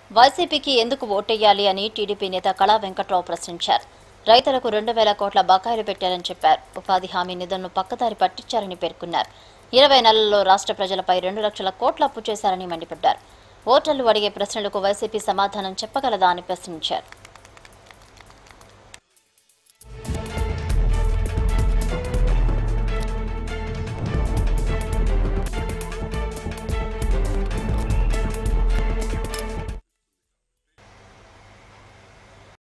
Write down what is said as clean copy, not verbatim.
వైసీపీకి ఎందుకు ఓటేయాలి అని టీడీపీ నేత కళా వెంకట్రావు ప్రశ్నించారు. రైతులకు 2,000 కోట్ల బకాయిలు పెట్టారని చెప్పారు. ఉపాధి హామీ నిధులను పక్కదారి పట్టించారని పేర్కొన్నారు. 20 నెలల్లో రాష్ట్ర ప్రజలపై 2 లక్షల కోట్ల అప్పు చేశారని మండిపడ్డారు. ఓటర్లు అడిగే ప్రశ్నలకు వైసీపీ సమాధానం చెప్పగలదా అని ప్రశ్నించారు.